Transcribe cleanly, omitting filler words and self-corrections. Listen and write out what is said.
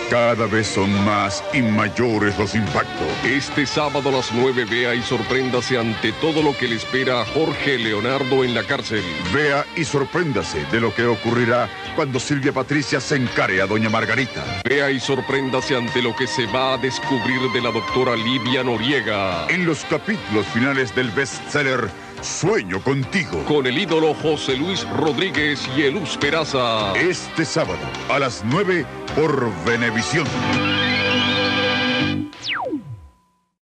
Cada vez son más y mayores los impactos. Este sábado a las 9 vea y sorpréndase ante todo lo que le espera a Jorge Leonardo en la cárcel. Vea y sorpréndase de lo que ocurrirá cuando Silvia Patricia se encare a doña Margarita. Vea y sorpréndase ante lo que se va a descubrir de la doctora Livia Noriega. En los capítulos finales del bestseller Sueño Contigo. Con el ídolo José Luis Rodríguez y Eluz Peraza. Este sábado a las 9 por Venevisión.